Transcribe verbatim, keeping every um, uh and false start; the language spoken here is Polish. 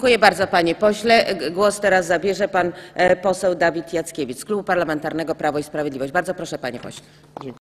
Dziękuję bardzo, panie pośle. Głos teraz zabierze pan poseł Dawid Jackiewicz z Klubu Parlamentarnego Prawo i Sprawiedliwość. Bardzo proszę, panie pośle.